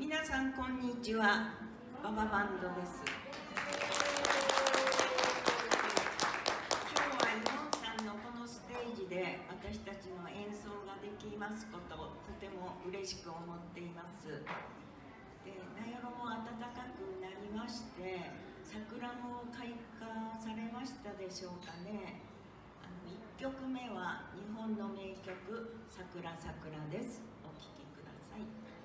皆さんこんにちは、バババンドです。今日はイモンさんのこのステージで私たちの演奏ができますことをとても嬉しく思っています。で、名寄も暖かくなりまして、桜も開花されましたでしょうかね。1曲目は日本の名曲「さくらさくら」です。お聴きください。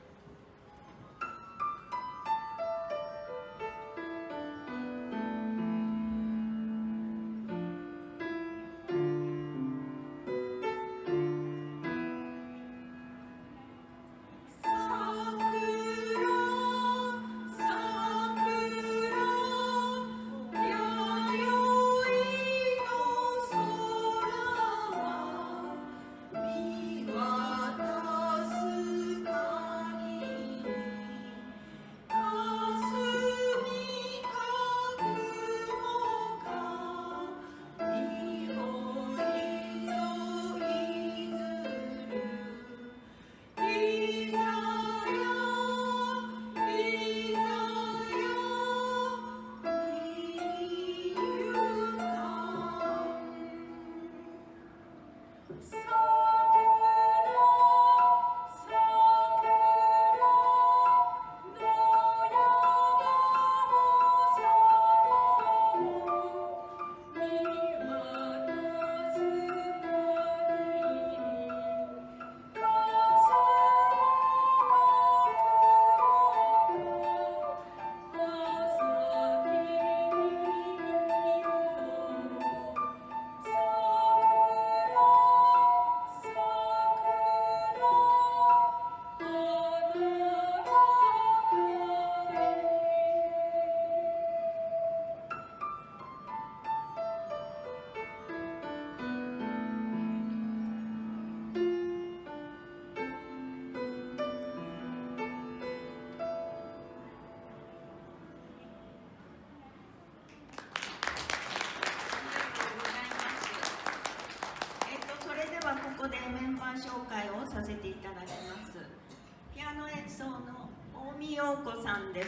ここでメンバー紹介をさせていただきます。ピアノ演奏の近江陽子さんです。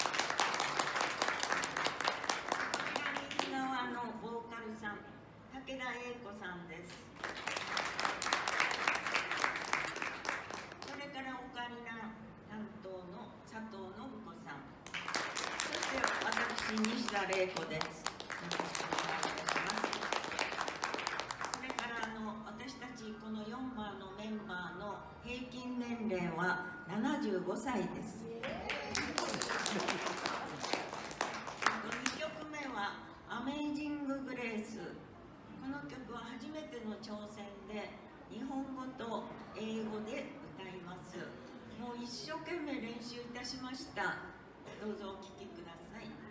左側のボーカルさん、武田英子さんです。それからオカリナ担当の佐藤信子さん、そして私西田玲子です。この4番のメンバーの平均年齢は75歳です。2曲目は「アメイジング・グレース」。この曲は初めての挑戦で日本語と英語で歌います。もう一生懸命練習いたしました。どうぞお聴きください。